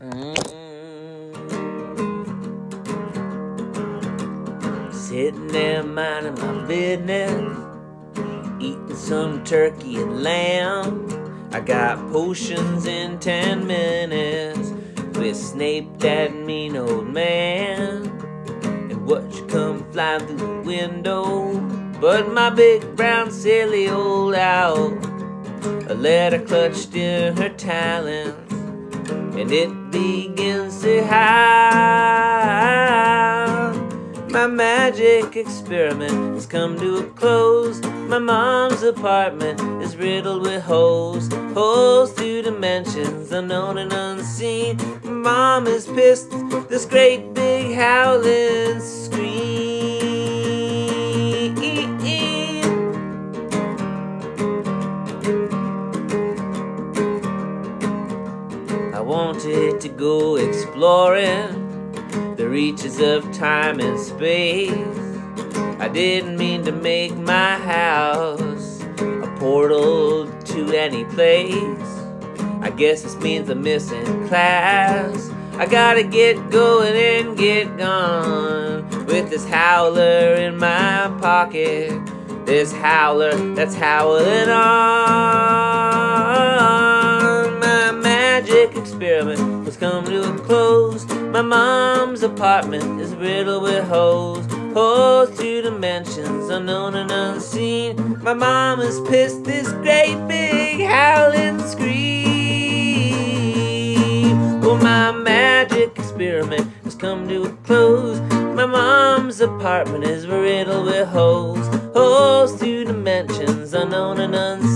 Sitting there minding my business, eating some turkey and lamb. I got potions in 10 minutes with Snape, that mean old man. And watch you come flying through the window, but my big brown silly old owl, a letter clutched in her talons, and it begins to howl. My magic experiment has come to a close. My mom's apartment is riddled with holes, holes through dimensions unknown and unseen. My mom is pissed, this great big howling scream. I wanted to go exploring the reaches of time and space. I didn't mean to make my house a portal to any place. I guess this means I'm missing class. I gotta get going and get gone with this howler in my pocket, this howler that's howling on. My magic experiment has come to a close. My mom's apartment is riddled with holes, holes through dimensions unknown and unseen. My mom is pissed, this great big howling scream. Well, my magic experiment has come to a close. My mom's apartment is riddled with holes, holes through dimensions unknown and unseen.